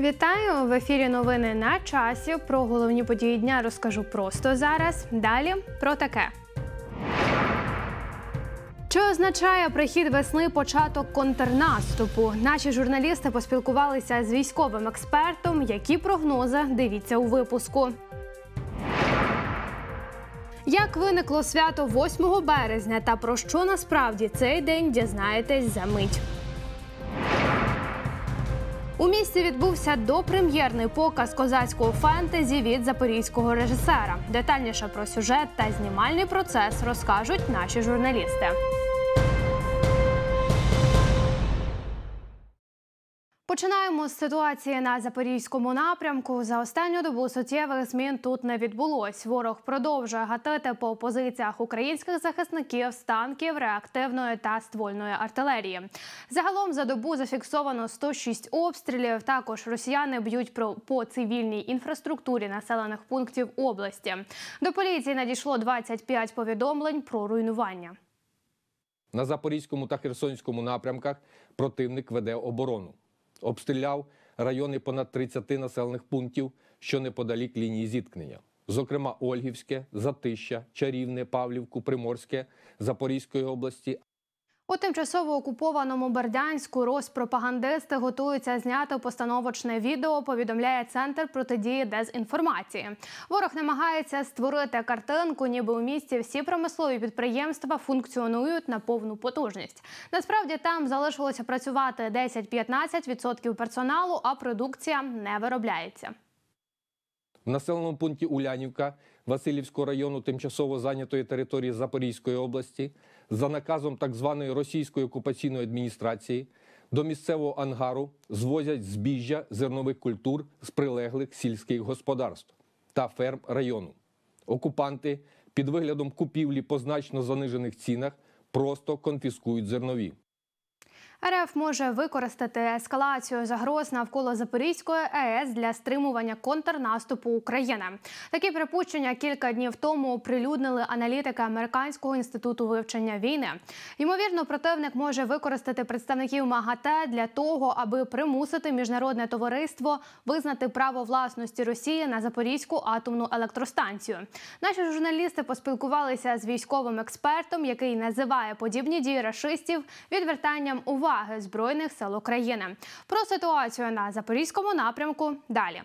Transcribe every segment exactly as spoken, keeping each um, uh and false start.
Вітаю! В ефірі новини на часі. Про головні події дня розкажу просто зараз. Далі про таке. Що означає прихід весни, початок контрнаступу? Наші журналісти поспілкувалися з військовим експертом. Які прогнози? Дивіться у випуску. Як виникло свято восьмого березня та про що насправді цей день, дізнаєтесь за мить. У місті відбувся допрем'єрний показ козацького фентезі від запорізького режисера. Детальніше про сюжет та знімальний процес розкажуть наші журналісти. Починаємо з ситуації на Запорізькому напрямку. За останню добу суттєвих змін тут не відбулось. Ворог продовжує гатити по позиціях українських захисників з танків, реактивної та ствольної артилерії. Загалом за добу зафіксовано сто шість обстрілів. Також росіяни б'ють по цивільній інфраструктурі населених пунктів області. До поліції надійшло двадцять п'ять повідомлень про руйнування. На Запорізькому та Херсонському напрямках противник веде оборону. Обстріляв райони понад тридцяти населених пунктів, що неподалік лінії зіткнення. Зокрема, Ольгівське, Затища, Чарівне, Павлівку, Приморське, Запорізької області. У тимчасово окупованому Бердянську розпропагандисти готуються зняти постановочне відео, повідомляє Центр протидії дезінформації. Ворог намагається створити картинку, ніби у місті всі промислові підприємства функціонують на повну потужність. Насправді там залишилося працювати десять-п'ятнадцять відсотків персоналу, а продукція не виробляється. В населеному пункті Улянівка Василівського району тимчасово зайнятої території Запорізької області за наказом так званої російської окупаційної адміністрації до місцевого ангару звозять збіжжя зернових культур з прилеглих сільських господарств та ферм району. Окупанти під виглядом купівлі по значно занижених цінах просто конфіскують зернові. РФ може використати ескалацію загроз навколо Запорізької АЕС для стримування контрнаступу України. Такі припущення кілька днів тому оприлюднили аналітики Американського інституту вивчення війни. Ймовірно, противник може використати представників МАГАТЕ для того, аби примусити міжнародне товариство визнати право власності Росії на Запорізьку атомну електростанцію. Наші журналісти поспілкувалися з військовим експертом, який називає подібні дії рашистів відвертанням уваги Збройних сил України. Про ситуацію на Запорізькому напрямку далі.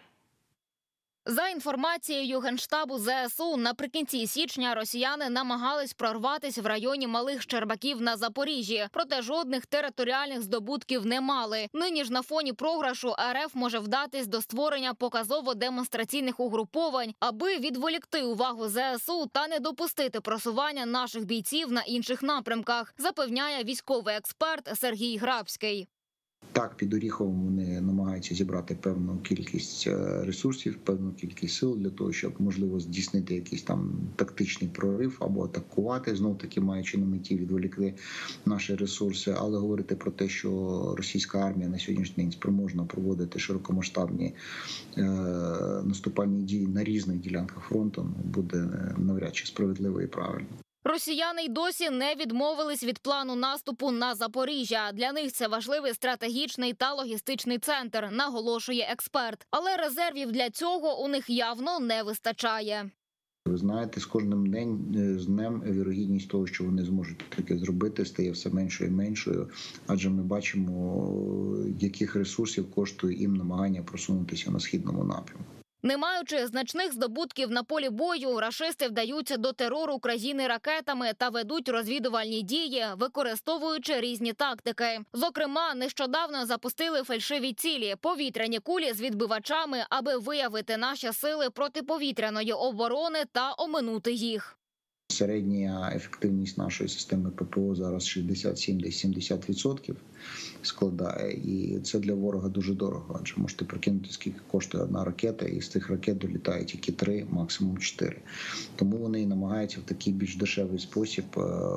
За інформацією Генштабу ЗСУ, наприкінці січня росіяни намагались прорватися в районі Малих Щербаків на Запоріжжі, проте жодних територіальних здобутків не мали. Нині ж на фоні програшу РФ може вдатись до створення показово-демонстраційних угруповань, аби відволікти увагу ЗСУ та не допустити просування наших бійців на інших напрямках, запевняє військовий експерт Сергій Грабський. Так, під Оріховом вони намагаються зібрати певну кількість ресурсів, певну кількість сил для того, щоб, можливо, здійснити якийсь там тактичний прорив або атакувати, знов-таки маючи на меті відволікти наші ресурси. Але говорити про те, що російська армія на сьогоднішній день спроможна проводити широкомасштабні е, наступальні дії на різних ділянках фронту, буде навряд чи справедливо і правильно. Росіяни й досі не відмовились від плану наступу на Запоріжжя. Для них це важливий стратегічний та логістичний центр, наголошує експерт. Але резервів для цього у них явно не вистачає. Ви знаєте, з кожним днем, з днем вірогідність того, що вони зможуть таке зробити, стає все меншою і меншою. Адже ми бачимо, яких ресурсів коштує їм намагання просунутися на східному напрямку. Не маючи значних здобутків на полі бою, рашисти вдаються до терору країни ракетами та ведуть розвідувальні дії, використовуючи різні тактики. Зокрема, нещодавно запустили фальшиві цілі – повітряні кулі з відбивачами, аби виявити наші сили протиповітряної оборони та оминути їх. Середня ефективність нашої системи ППО зараз шістдесят сім - сімдесят відсотків складає. І це для ворога дуже дорого. Адже можете прикинути, скільки коштує одна ракета, і з цих ракет долітають тільки три, максимум чотири. Тому вони і намагаються в такий більш дешевий спосіб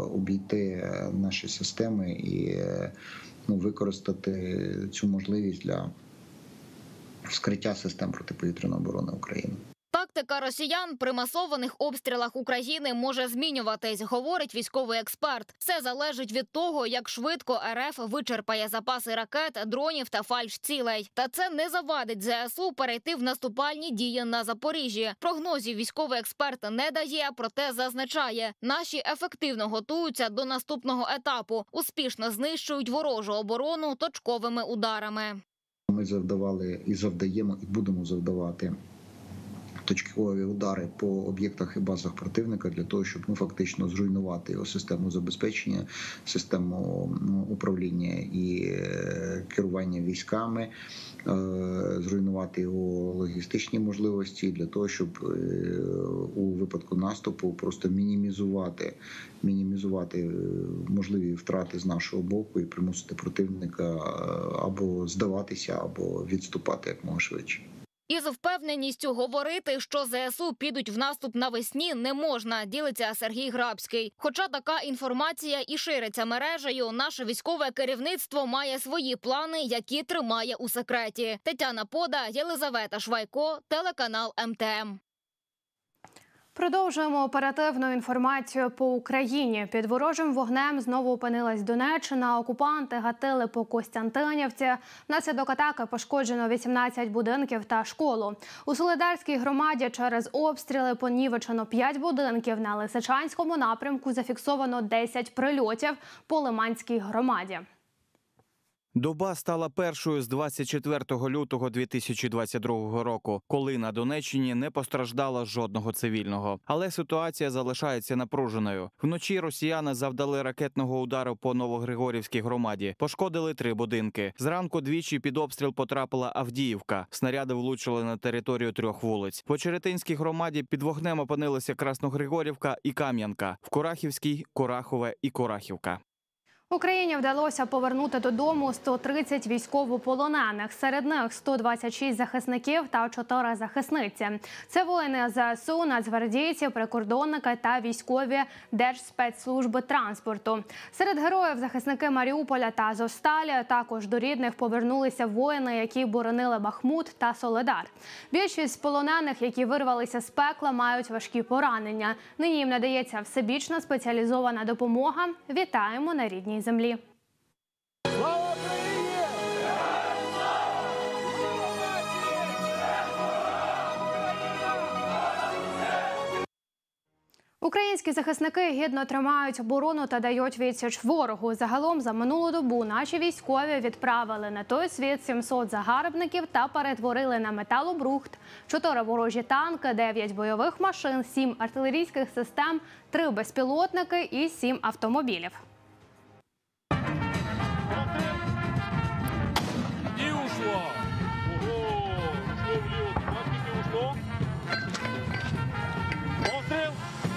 обійти наші системи і ну, використати цю можливість для вскриття систем протиповітряної оборони України. Тактика росіян при масованих обстрілах України може змінюватись, говорить військовий експерт. Все залежить від того, як швидко РФ вичерпає запаси ракет, дронів та фальшцілей. Та це не завадить ЗСУ перейти в наступальні дії на Запоріжжі. Прогнозів військовий експерт не дає, проте зазначає, наші ефективно готуються до наступного етапу, успішно знищують ворожу оборону точковими ударами. Ми завдавали і завдаємо, і будемо завдавати точкові удари по об'єктах і базах противника для того, щоб ну, фактично зруйнувати його систему забезпечення, систему ну, управління і керування військами, зруйнувати його логістичні можливості для того, щоб у випадку наступу просто мінімізувати, мінімізувати можливі втрати з нашого боку і примусити противника або здаватися, або відступати якомога швидше. Із впевненістю говорити, що ЗСУ підуть в наступ навесні, не можна, ділиться Сергій Грабський. Хоча така інформація і шириться мережею, наше військове керівництво має свої плани, які тримає у секреті. Тетяна Пода, Єлизавета Швайко, телеканал Ем Те Ем. Продовжуємо оперативну інформацію по Україні. Під ворожим вогнем знову опинилась Донеччина. Окупанти гатили по Костянтинівці. Внаслідок атаки пошкоджено вісімнадцять будинків та школу. У Солидарській громаді через обстріли понівечено п'ять будинків. На Лисичанському напрямку зафіксовано десять прильотів по Лиманській громаді. Доба стала першою з двадцять четвертого лютого дві тисячі двадцять другого року, коли на Донеччині не постраждало жодного цивільного. Але ситуація залишається напруженою. Вночі росіяни завдали ракетного удару по Новогригорівській громаді. Пошкодили три будинки. Зранку двічі під обстріл потрапила Авдіївка. Снаряди влучили на територію трьох вулиць. По Черетинській громаді під вогнем опинилися Красногригорівка і Кам'янка. В Курахівській – Курахове і Курахівка. Україні вдалося повернути додому сто тридцять військовополонених. Серед них сто двадцять шість захисників та чотири захисниці. Це воїни Зе Ес У, нацгвардійці, прикордонники та військові Держспецслужби транспорту. Серед героїв захисники Маріуполя та Азовсталі. Також до рідних повернулися воїни, які боронили Бахмут та Солидар. Більшість з полонених, які вирвалися з пекла, мають важкі поранення. Нині їм надається всебічна спеціалізована допомога. Вітаємо на рідній землі. Слава Україні! Українські захисники гідно тримають оборону та дають відсіч ворогу. Загалом за минулу добу наші військові відправили на той світ сімсот загарбників та перетворили на металобрухт чотири ворожі танки, дев'ять бойових машин, сім артилерійських систем, три безпілотники і сім автомобілів. І ушло. Ого, ушло в лід. Наскільки ушло? Постріл.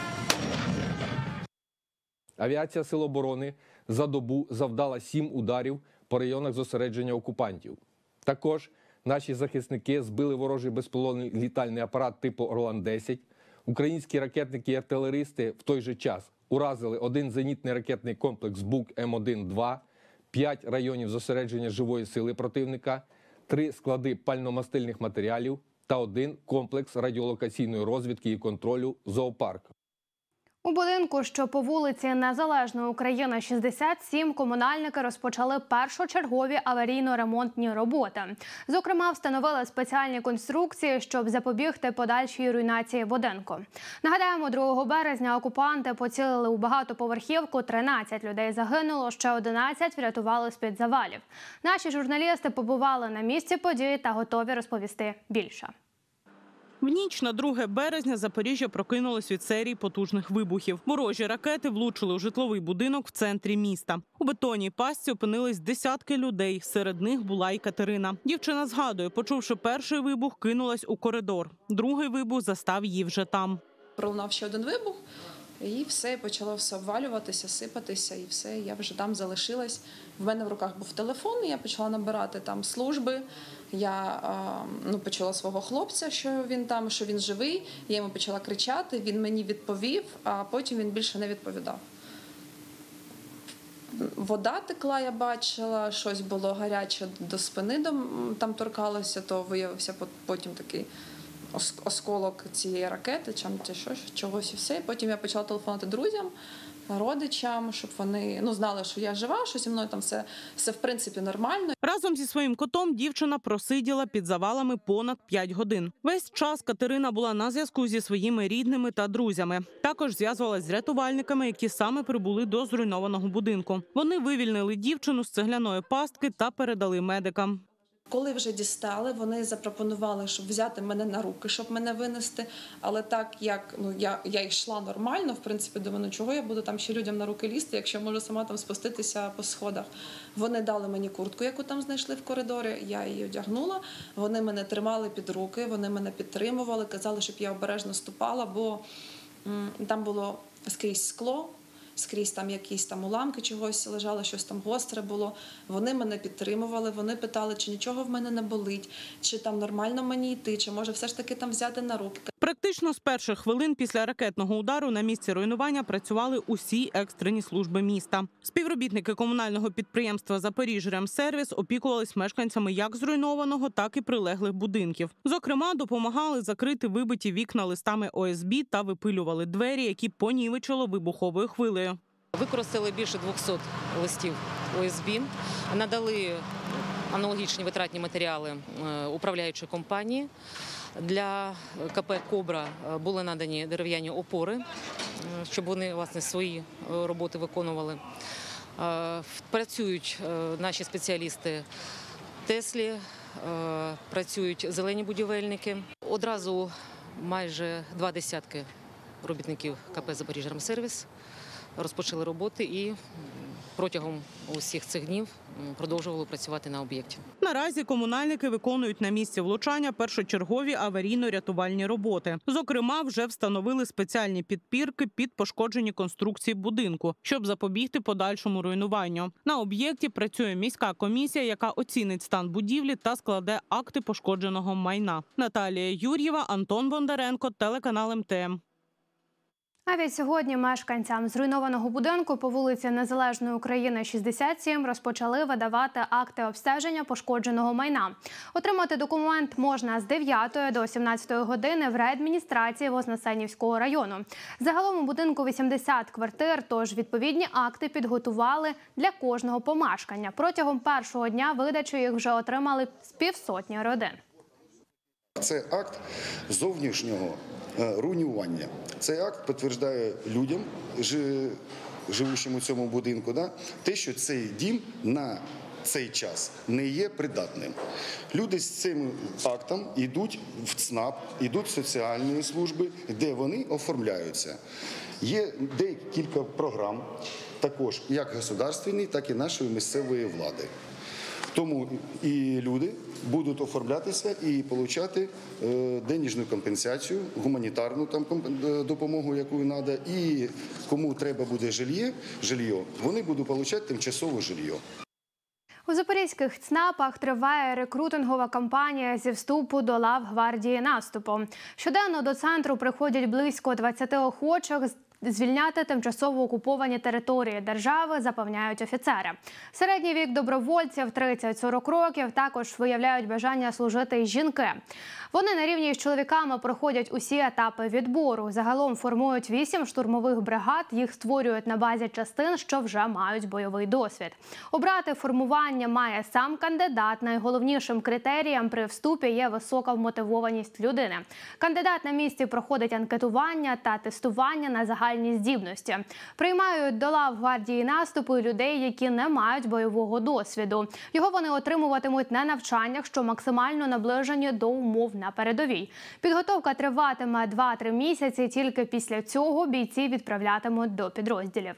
Авіація Сил оборони за добу завдала сім ударів по районах зосередження окупантів. Також наші захисники збили ворожий безпілотний літальний апарат типу Орлан десять. Українські ракетники і артилеристи в той же час уразили один зенітний ракетний комплекс Бук Ем один два, п'ять районів зосередження живої сили противника, три склади пальномастильних матеріалів та один комплекс радіолокаційної розвідки і контролю зоопарк. У будинку, що по вулиці Незалежної України, шістдесят сім, комунальники розпочали першочергові аварійно-ремонтні роботи. Зокрема, встановили спеціальні конструкції, щоб запобігти подальшій руйнації будинку. Нагадаємо, другого березня окупанти поцілили у багатоповерхівку, тринадцять людей загинуло, ще одинадцять врятували з-під завалів. Наші журналісти побували на місці події та готові розповісти більше. В ніч на друге березня Запоріжжя прокинулось від серії потужних вибухів. Ворожі ракети влучили у житловий будинок в центрі міста. У бетонній пастці опинились десятки людей. Серед них була і Катерина. Дівчина згадує, почувши перший вибух, кинулась у коридор. Другий вибух застав її вже там. Пролунав ще один вибух, і все, почало все обвалюватися, сипатися, і все, я вже там залишилась. В мене в руках був телефон, я почала набирати там служби. Я ну, почула свого хлопця, що він там, що він живий. Я йому почала кричати, він мені відповів, а потім він більше не відповідав. Вода текла, я бачила, щось було гаряче до спини, там торкалося, то виявився потім такий ос- осколок цієї ракети, чи, чи що, чогось і все. Потім я почала телефонувати друзям, родичам, щоб вони ну, знали, що я жива, що зі мною там все, все в принципі нормально. Разом зі своїм котом дівчина просиділа під завалами понад п'ять годин. Весь час Катерина була на зв'язку зі своїми рідними та друзями. Також зв'язувалась з рятувальниками, які саме прибули до зруйнованого будинку. Вони вивільнили дівчину з цегляної пастки та передали медикам. Коли вже дістали, вони запропонували, щоб взяти мене на руки, щоб мене винести. Але так як ну я, я йшла нормально, в принципі, думаю, ну чого я буду там ще людям на руки лізти, якщо можу сама там спуститися по сходах. Вони дали мені куртку, яку там знайшли в коридорі. Я її одягнула. Вони мене тримали під руки, вони мене підтримували, казали, щоб я обережно ступала, бо м, там було скрізь скло. Скрізь там якісь там уламки чогось лежали, щось там гостре було. Вони мене підтримували, вони питали, чи нічого в мене не болить, чи там нормально мені йти, чи може все ж таки там взяти на руки. Практично з перших хвилин після ракетного удару на місці руйнування працювали усі екстрені служби міста. Співробітники комунального підприємства «Запоріжремсервіс» опікувались мешканцями як зруйнованого, так і прилеглих будинків. Зокрема, допомагали закрити вибиті вікна листами О С Б та випилювали двері, які понівечило вибуховою хвилею. Використали більше двохсот листів О С Б, надали аналогічні витратні матеріали управляючої компанії. Для К П «Кобра» були надані дерев'яні опори, щоб вони, власне, свої роботи виконували. Працюють наші спеціалісти Теслі, працюють зелені будівельники. Одразу майже два десятки робітників К П «Запоріжремсервіс» розпочали роботи і протягом усіх цих днів продовжували працювати на об'єкті. Наразі комунальники виконують на місці влучання першочергові аварійно-рятувальні роботи. Зокрема, вже встановили спеціальні підпірки під пошкоджені конструкції будинку, щоб запобігти подальшому руйнуванню. На об'єкті працює міська комісія, яка оцінить стан будівлі та складе акти пошкодженого майна. Наталія Юр'єва, Антон Бондаренко, телеканал М Т М. А від сьогодні мешканцям зруйнованого будинку по вулиці Незалежної України, шістдесят сім, розпочали видавати акти обстеження пошкодженого майна. Отримати документ можна з дев'ятої до сімнадцятої години в райадміністрації Вознесенівського району. Загалом у будинку вісімдесят квартир, тож відповідні акти підготували для кожного помешкання. Протягом першого дня видачі їх вже отримали з півсотні родин. Це акт зовнішнього руйнування. Цей акт підтверджує людям, живущим у цьому будинку, да, те, що цей дім на цей час не є придатним. Люди з цим актом йдуть в ЦНАП, йдуть в соціальні служби, де вони оформляються. Є декілька програм, також як государственні, так і нашої місцевої влади. Тому і люди будуть оформлятися і отримати денежну компенсацію, гуманітарну там допомогу, яку треба. І кому треба буде жилье, жилье, вони будуть отримати тимчасове жилье. У запорізьких ЦНАПах триває рекрутингова кампанія зі вступу до лав гвардії наступу. Щоденно до центру приходять близько двадцяти охочих звільняти тимчасово окуповані території держави, запевняють офіцери. Середній вік добровольців тридцять-сорок років, також виявляють бажання служити й жінки. Вони на рівні з чоловіками проходять усі етапи відбору. Загалом формують вісім штурмових бригад, їх створюють на базі частин, що вже мають бойовий досвід. Обрати формування має сам кандидат. Найголовнішим критерієм при вступі є висока вмотивованість людини. Кандидат на місці проходить анкетування та тестування на загальні здібності. Приймають до лав гвардії наступу і людей, які не мають бойового досвіду. Його вони отримуватимуть на навчаннях, що максимально наближені до умов на передовій. Підготовка триватиме два-три місяці, тільки після цього бійці відправлятимуть до підрозділів.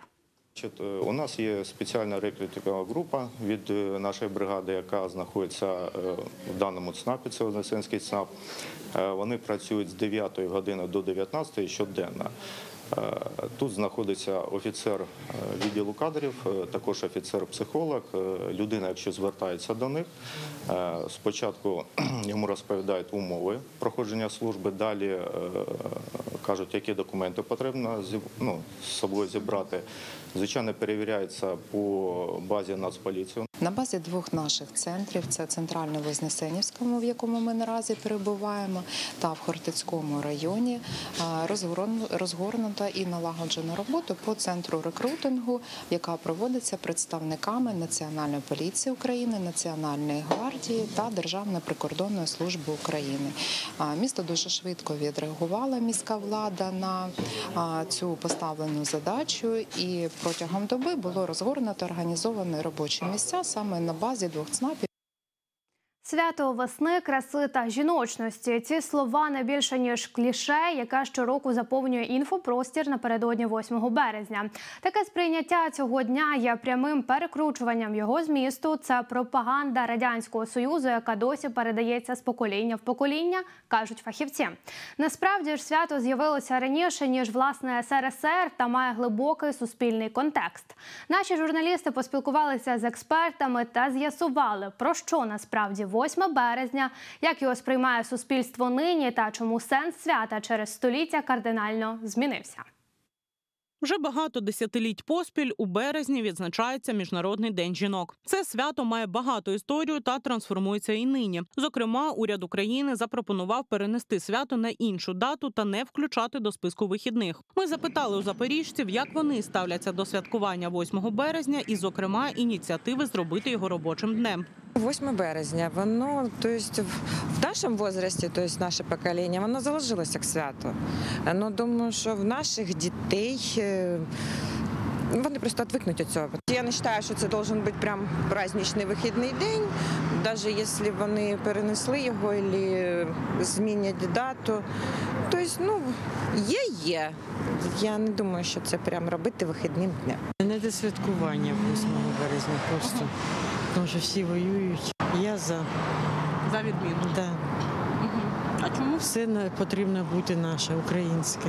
У нас є спеціальна рекрутингова група від нашої бригади, яка знаходиться в даному ЦНАПі, це Вознесенський ЦНАП. Вони працюють з дев'ятої години до дев'ятнадцятої щоденно. Тут знаходиться офіцер відділу кадрів, також офіцер-психолог. Людина, якщо звертається до них, спочатку йому розповідають умови проходження служби, далі кажуть, які документи потрібно ну, з собою зібрати. Звичайно, перевіряється по базі Нацполіції. На базі двох наших центрів – це Центрально-Вознесенівському, в якому ми наразі перебуваємо, та в Хортицькому районі розгорнута і налагоджена робота по центру рекрутингу, яка проводиться представниками Національної поліції України, Національної гвардії та Державної прикордонної служби України. Місто дуже швидко відреагувала, міська влада, на цю поставлену задачу, і протягом доби було розгорнуто організовані робочі місця саме на базі двох ЦНАПів. Свято весни, краси та жіночності – ці слова не більше, ніж кліше, яке щороку заповнює інфопростір напередодні восьмого березня. Таке сприйняття цього дня є прямим перекручуванням його змісту. Це пропаганда Радянського Союзу, яка досі передається з покоління в покоління, кажуть фахівці. Насправді ж свято з'явилося раніше, ніж власне ес ер ес ер, та має глибокий суспільний контекст. Наші журналісти поспілкувалися з експертами та з'ясували, про що насправді восьме березня, як його сприймає суспільство нині та чому сенс свята через століття кардинально змінився. Вже багато десятиліть поспіль у березні відзначається Міжнародний день жінок. Це свято має багату історію та трансформується і нині. Зокрема, уряд України запропонував перенести свято на іншу дату та не включати до списку вихідних. Ми запитали у запоріжців, як вони ставляться до святкування восьмого березня і, зокрема, ініціативи зробити його робочим днем. восьме березня, воно, то есть, в нашому возрасті, то есть наше покоління, воно заложилося як свято. Но думаю, що в наших дітей вони просто відвикнуть від цього. Я не вважаю, що це має бути прям праздничний вихідний день, навіть якщо вони перенесли його або змінять дату. Тобто, ну, є-є. Я не думаю, що це прям робити вихідним днем. Не до святкування восьмого березня просто. Тому що всі воюють. Я за. За відміну? Так. Да. Угу. А чому? Все потрібно бути наше, українське.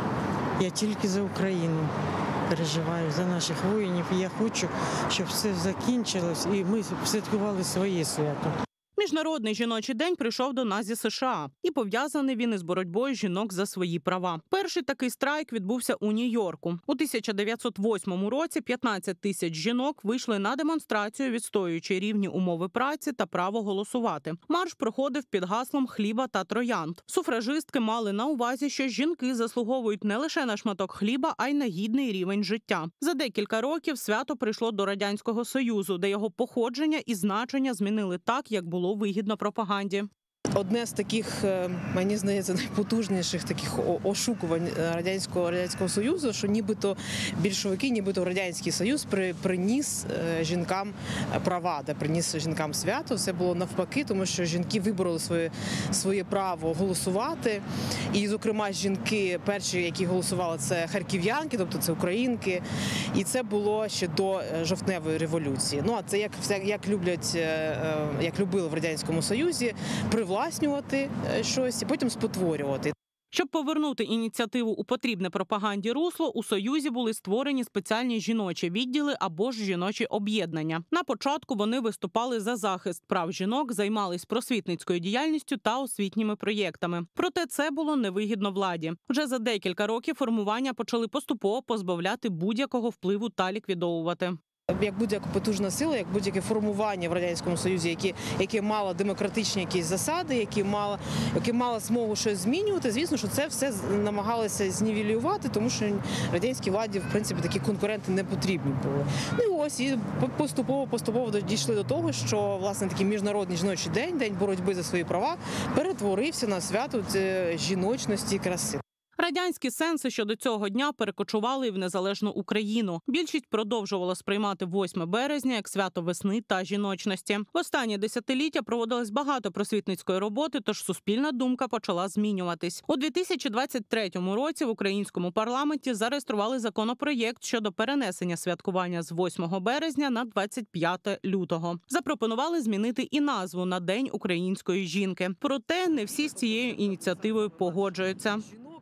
Я тільки за Україну переживаю, за наших воїнів. І я хочу, щоб все закінчилось і ми святкували своє свято. Міжнародний жіночий день прийшов до нас зі США. І пов'язаний він із боротьбою жінок за свої права. Перший такий страйк відбувся у Нью-Йорку. У тисяча дев'ятсот восьмому році п'ятнадцять тисяч жінок вийшли на демонстрацію, відстоюючи рівні умови праці та право голосувати. Марш проходив під гаслом «Хліба та троянд». Суфражистки мали на увазі, що жінки заслуговують не лише на шматок хліба, а й на гідний рівень життя. За декілька років свято прийшло до Радянського Союзу, де його походження і значення змінили так, як було вигідно пропаганді. Одне з таких, мені здається, найпотужніших таких ошукувань Радянського, Радянського Союзу, що нібито більшовики, нібито Радянський Союз при, приніс жінкам права, де приніс жінкам свято. Це було навпаки, тому що жінки вибороли своє, своє право голосувати. І, зокрема, жінки перші, які голосували, це харків'янки, тобто це українки. І це було ще до жовтневої революції. Ну, а це як, як люблять, як любили в Радянському Союзі, привласнювати щось і потім спотворювати. Щоб повернути ініціативу у потрібне пропаганді русло, у Союзі були створені спеціальні жіночі відділи або ж жіночі об'єднання. На початку вони виступали за захист прав жінок, займались просвітницькою діяльністю та освітніми проєктами. Проте це було невигідно владі. Вже за декілька років формування почали поступово позбавляти будь-якого впливу та ліквідовувати. Як будь-яка потужна сила, як будь-яке формування в Радянському Союзі, яке, яке мало демократичні якісь засади, яке мало, яке мало змогу щось змінювати, звісно, що це все намагалися знівелювати, тому що радянській владі, в принципі, такі конкуренти не потрібні були. Ну і ось, і поступово-поступово дійшли до того, що, власне, такий Міжнародний жіночий день, день боротьби за свої права, перетворився на свято жіночності і краси. Радянські сенси щодо цього дня перекочували і в незалежну Україну. Більшість продовжувала сприймати восьме березня як свято весни та жіночності. В останні десятиліття проводилось багато просвітницької роботи, тож суспільна думка почала змінюватись. У дві тисячі двадцять третьому році в українському парламенті зареєстрували законопроєкт щодо перенесення святкування з восьмого березня на двадцять п'яте лютого. Запропонували змінити і назву на День української жінки. Проте не всі з цією ініціативою погоджуються.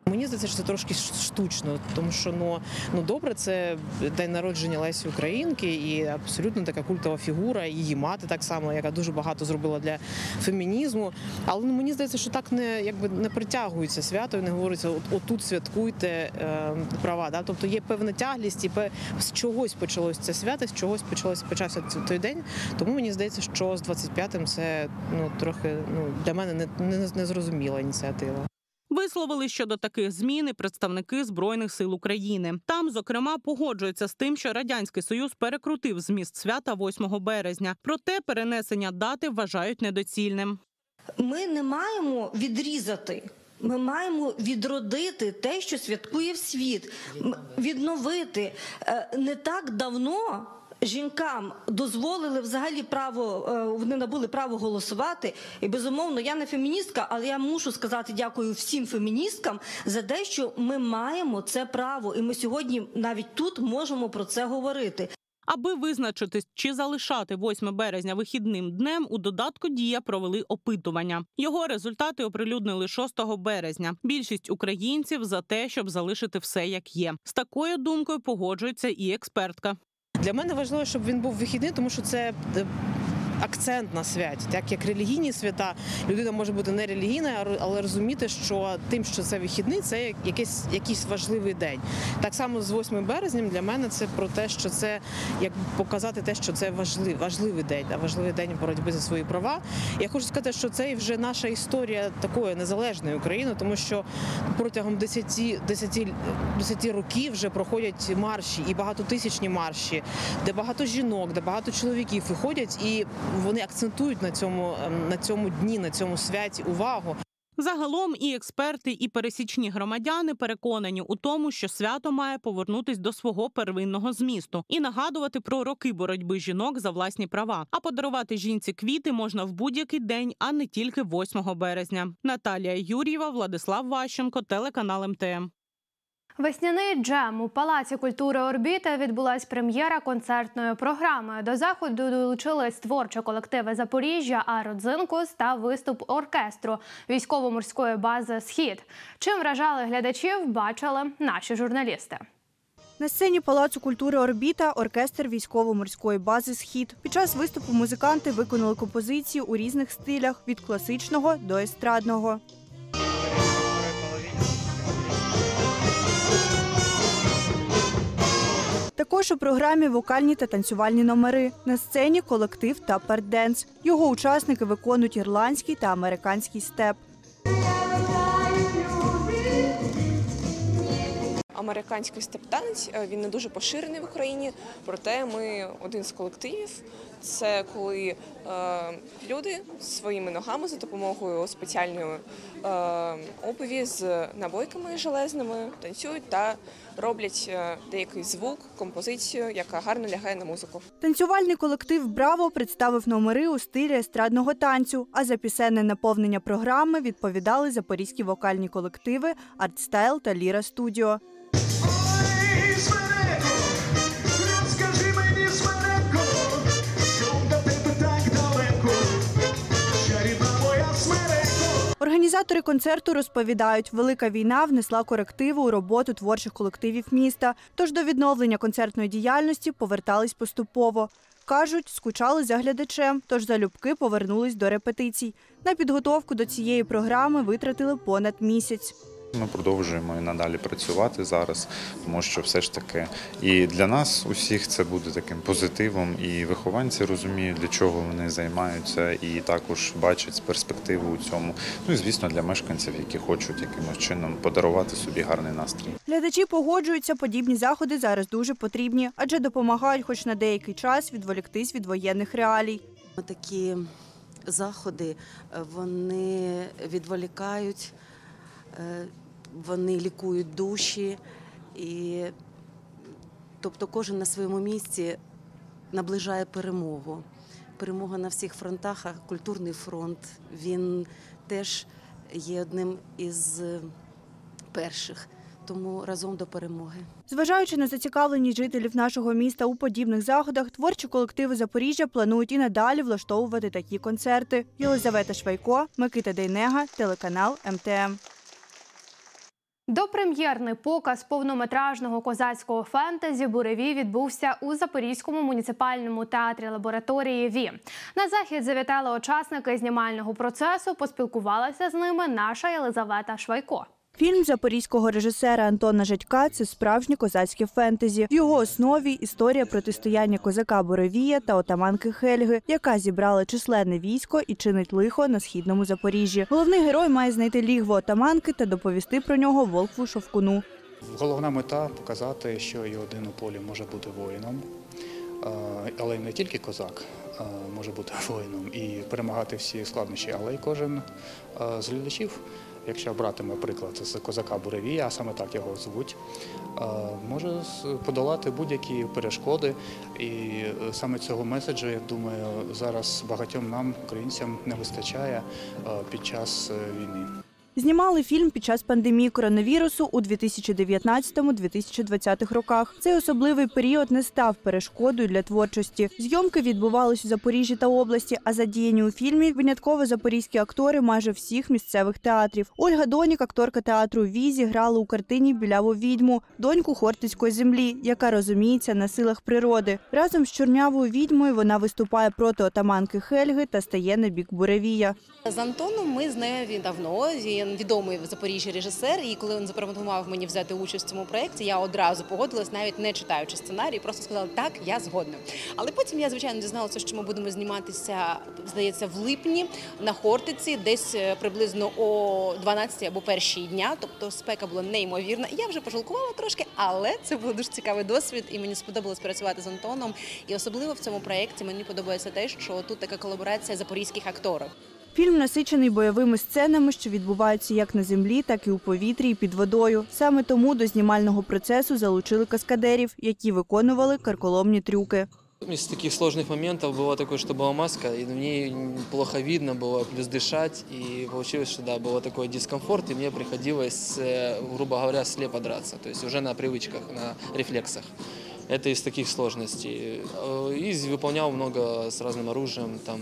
Мені здається, що це трошки штучно, тому що ну, ну добре, це день народження Лесі Українки і абсолютно така культова фігура, її мати так само, яка дуже багато зробила для фемінізму. Але ну, мені здається, що так не, якби, не притягується свято і не говориться, от, отут святкуйте е, права. Да? Тобто є певна тяглість і з чогось почалось це свято, з чогось почалось, почався той день. Тому мені здається, що з двадцять п'ятим це ну, трохи ну, для мене не, не, не зрозуміла ініціатива. Висловили щодо таких змін і представники Збройних сил України. Там, зокрема, погоджуються з тим, що Радянський Союз перекрутив зміст свята восьмого березня. Проте перенесення дати вважають недоцільним. Ми не маємо відрізати. Ми маємо відродити те, що святкує світ, відновити. Не так давно жінкам дозволили взагалі право, вони набули право голосувати. І, безумовно, я не феміністка, але я мушу сказати дякую всім феміністкам за те, що ми маємо це право. І ми сьогодні навіть тут можемо про це говорити. Аби визначитись, чи залишати восьме березня вихідним днем, у додатку «Дія» провели опитування. Його результати оприлюднили шостого березня. Більшість українців за те, щоб залишити все як є. З такою думкою погоджується і експертка. Для мене важливо, щоб він був вихідний, тому що це акцент на святі. Так як релігійні свята, людина може бути не релігійна, але розуміти, що тим, що це вихідний, це якийсь, якийсь важливий день. Так само з восьмим березням для мене це про те, що це як показати те, що це важливий, важливий день, важливий день боротьби за свої права. Я хочу сказати, що це вже наша історія такої незалежної України, тому що протягом десяти років вже проходять марші і багатотисячні марші, де багато жінок, де багато чоловіків виходять і вони акцентують на цьому, на цьому дні, на цьому святі увагу. Загалом і експерти, і пересічні громадяни переконані у тому, що свято має повернутись до свого первинного змісту і нагадувати про роки боротьби жінок за власні права. А подарувати жінці квіти можна в будь-який день, а не тільки восьмого березня. Наталія Юр'єва, Владислав Ващенко, телеканал Ем Те Ем. Весняний джем у Палаці культури «Орбіта» відбулась прем'єра концертної програми. До заходу долучились творчі колективи Запоріжжя, «Родзинкус» та виступ оркестру військово-морської бази «Схід». Чим вражали глядачів, бачили наші журналісти. На сцені Палацу культури «Орбіта» оркестр військово-морської бази «Схід». Під час виступу музиканти виконали композиції у різних стилях – від класичного до естрадного. Також у програмі вокальні та танцювальні номери. На сцені колектив «Тапперденс». Його учасники виконують ірландський та американський степ. Американський степ-танець, він не дуже поширений в Україні, проте ми один з колективів. Це коли е, люди своїми ногами за допомогою спеціальної е, обуві з набойками железними танцюють та роблять е, деякий звук, композицію, яка гарно лягає на музику. Танцювальний колектив «Браво» представив номери у стилі естрадного танцю, а за пісенне наповнення програми відповідали запорізькі вокальні колективи «Артстайл» та «Ліра Студіо». Організатори концерту розповідають, велика війна внесла корективи у роботу творчих колективів міста, тож до відновлення концертної діяльності повертались поступово. Кажуть, скучали за глядачем, тож залюбки повернулись до репетицій. На підготовку до цієї програми витратили понад місяць. Ми продовжуємо і надалі працювати зараз, тому що все ж таки і для нас усіх це буде таким позитивом, і вихованці розуміють, для чого вони займаються, і також бачать перспективу у цьому. Ну і, звісно, для мешканців, які хочуть якимось чином подарувати собі гарний настрій. Глядачі погоджуються, подібні заходи зараз дуже потрібні, адже допомагають хоч на деякий час відволіктись від воєнних реалій. Такі заходи, вони відволікають, вони лікують душі, і, тобто кожен на своєму місці наближає перемогу. Перемога на всіх фронтах, а культурний фронт, він теж є одним із перших. Тому разом до перемоги. Зважаючи на зацікавленість жителів нашого міста у подібних заходах, творчі колективи Запоріжжя планують і надалі влаштовувати такі концерти. Єлизавета Швайко, Микита Дейнега, телеканал Ем Те Ем. Допрем'єрний показ повнометражного козацького фентезі «Буревій» відбувся у Запорізькому муніципальному театрі лабораторії ВІ. На захід завітали учасники знімального процесу, поспілкувалася з ними наша Єлизавета Швайко. Фільм запорізького режисера Антона Жадька – це справжнє козацьке фентезі. В його основі – історія протистояння козака Буревія та отаманки Хельги, яка зібрала численне військо і чинить лихо на східному Запоріжжі. Головний герой має знайти лігво отаманки та доповісти про нього Волхву Шовкуну. Головна мета – показати, що і один у полі може бути воїном, але не тільки козак може бути воїном і перемагати всі складнощі, але й кожен з глядачів. Якщо братиме приклад з козака Буревія, а саме так його звуть, може подолати будь-які перешкоди. І саме цього меседжу, я думаю, зараз багатьом нам, українцям, не вистачає під час війни. Знімали фільм під час пандемії коронавірусу у дві тисячі дев'ятнадцятому - дві тисячі двадцятому роках. Цей особливий період не став перешкодою для творчості. Зйомки відбувались у Запоріжжі та області, а задіяні у фільмі винятково запорізькі актори майже всіх місцевих театрів. Ольга Донік, акторка театру ВІ, зіграла у картині «Біляву відьму», доньку Хортицької землі, яка розуміється на силах природи. Разом з чорнявою відьмою вона виступає проти отаманки Хельги та стає на бік Буревія. З Антоном ми знаємо давно, він відомий в Запоріжжі режисер, і коли він запропонував мені взяти участь в цьому проєкті, я одразу погодилась, навіть не читаючи сценарій, просто сказала, так, я згодна. Але потім я, звичайно, дізналася, що ми будемо зніматися, здається, в липні на Хортиці, десь приблизно о дванадцятій або першій дня, тобто спека була неймовірна. Я вже пожалкувала трошки, але це був дуже цікавий досвід, і мені сподобалось працювати з Антоном. І особливо в цьому проєкті мені подобається те, що тут така колаборація запорізьких акторів. Фільм насичений бойовими сценами, що відбуваються як на землі, так і у повітрі і під водою. Саме тому до знімального процесу залучили каскадерів, які виконували карколомні трюки. Из таких сложных моментов было такое, что была маска, и в ней плохо видно было, плюс дышать, и получилось, что да, было такой дискомфорт, и мне приходилось, грубо говоря, слепо драться, то есть уже на привычках, на рефлексах. Это из таких сложностей. И выполнял много с разным оружием, там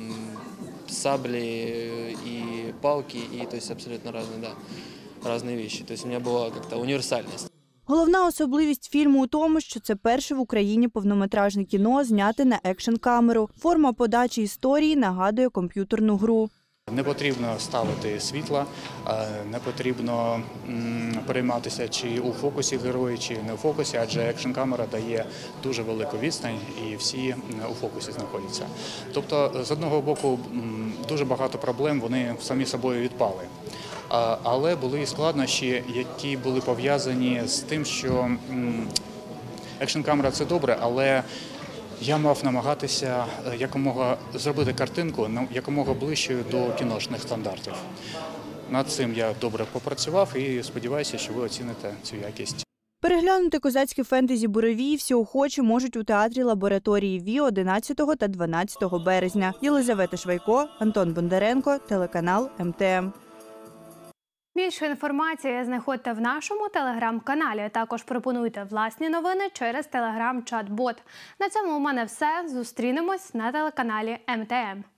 сабли и палки, и то есть абсолютно разные, да, разные вещи. То есть у меня была как-то универсальность. Головна особливість фільму у тому, що це перше в Україні повнометражне кіно, зняте на екшн-камеру. Форма подачі історії нагадує комп'ютерну гру. Не потрібно ставити світла, не потрібно перейматися, чи у фокусі герої, чи не у фокусі, адже екшн-камера дає дуже велику відстань і всі у фокусі знаходяться. Тобто, з одного боку, дуже багато проблем, вони самі собою відпали. Але були і складнощі, які були пов'язані з тим, що екшн-камера – це добре, але я мав намагатися якомога зробити картинку якомога ближчою до кіношних стандартів. Над цим я добре попрацював і сподіваюся, що ви оціните цю якість. Переглянути козацьке фентезі «Буревій» всі охочі можуть у театрі лабораторії ВІ одинадцятого та дванадцятого березня. Єлизавета Швайко, Антон Бондаренко, телеканал Ем Те Ем. Більше інформації знаходьте в нашому телеграм-каналі. Також пропонуйте власні новини через телеграм-чат-бот. На цьому у мене все. Зустрінемось на телеканалі Ем Те Ем.